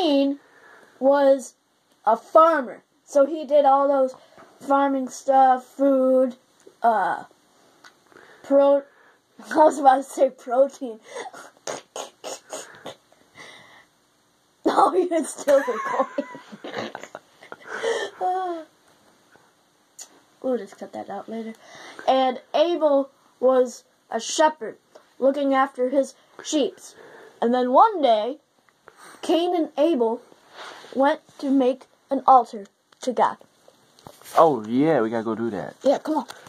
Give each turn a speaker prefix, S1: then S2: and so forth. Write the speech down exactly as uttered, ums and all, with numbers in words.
S1: Cain was a farmer. So he did all those farming stuff, food, uh, pro... I was about to say protein. No, you're still recording. uh, we'll just cut that out later. And Abel was a shepherd, looking after his sheep. And then one day, Cain and Abel went to make an altar to God.
S2: Oh, yeah, we gotta go do that.
S1: Yeah, come on.